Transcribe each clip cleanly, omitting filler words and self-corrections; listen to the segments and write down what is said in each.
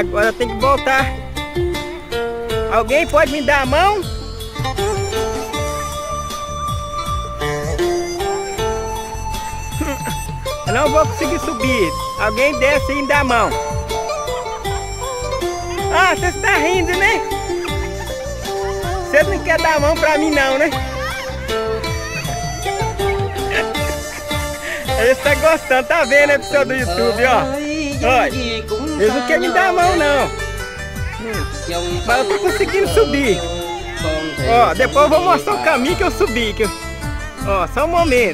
Agora tem que voltar. Alguém pode me dar a mão? Eu não vou conseguir subir. Alguém desce e me dá a mão. Ah, você está rindo, né? Você não quer dar a mão pra mim não, né? Ele está gostando, tá vendo, né, pessoal do YouTube, ó. Olha, eles não querem me dar a mão não. Mas eu tô conseguindo subir. Ó, depois eu vou mostrar o caminho que eu subi. Ó, só um momento.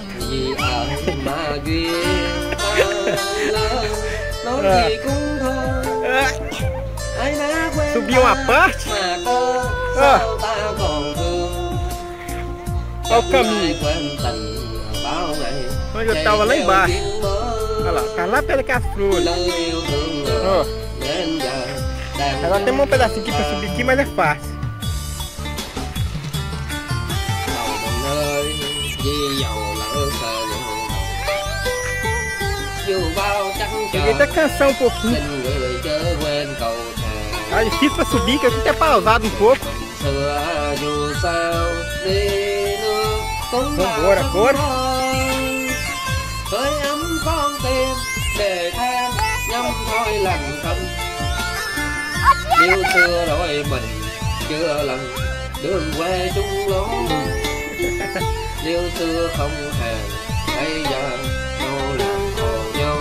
Subi uma parte. Ó, ó o caminho. Onde eu tava lá embaixo. Olha lá, tá lá perto daquelas flores. Ó. Agora tem um pedacinho aqui pra subir aqui, mas é fácil. Cheguei até a cansar um pouquinho. Tá difícil pra subir, que eu tinha até pausado um pouco. Vambora, agora. Hơi ấm con tim để than nhâm thôi lành không. Yêu xưa rồi mình chưa lần đường quê chung lối. Yêu xưa không hề bây giờ đâu làm hồ nhau.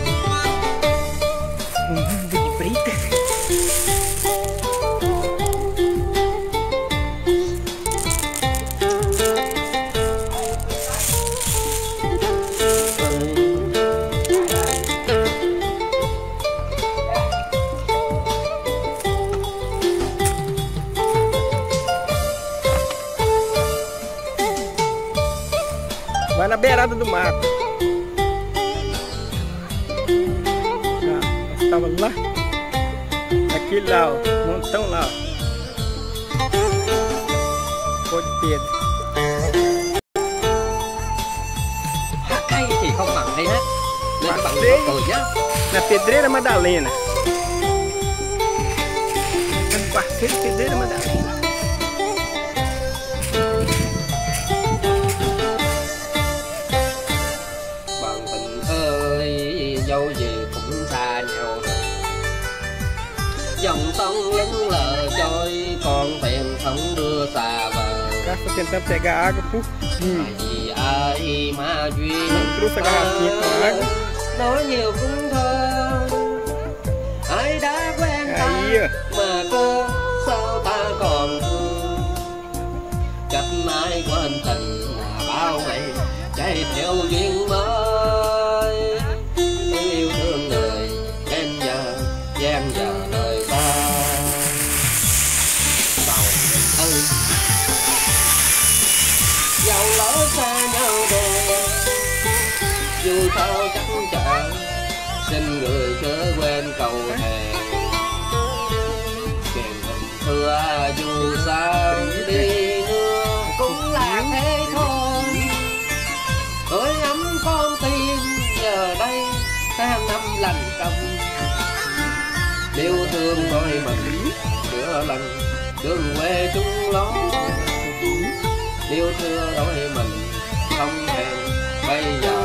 Vai na beirada do mato. Nós estava lá. Aquele lá, ó. Montão lá, ó. Pô de Pedro. Hát hay thì không bằng hay hát. Nên bằng cười nhá. Na Pedreira Madalena. Parceiro Pedreira Madalena. Dẫu gì cũng xa nhau rồi. Dòng sông lững lờ trôi, con thuyền không đưa xa bờ. Cá tô tentando pegar água por cima. Vì ai mà duyên Trouxe a garrafinha com água. Nói nhiều cũng thôi. Ai đã quen ta mà cô sao ta còn thương. Cách ai quên tình là bao ngày chạy theo duyên mới. Yêu thương người em giờ gian giờ đời ta. Bầu ơi dẫu lỡ xa nhau rồi, dù sao chắc chở. Xin người chớ quên cầu thề. Kèm hình thưa dù sao đi nữa cũng là thế thôi. Ơi ấm con tim giờ đây tháng năm lành công. Yêu thương thôi mình nửa lần đường quê chung lối. Yêu thương thôi mình không hẹn bây giờ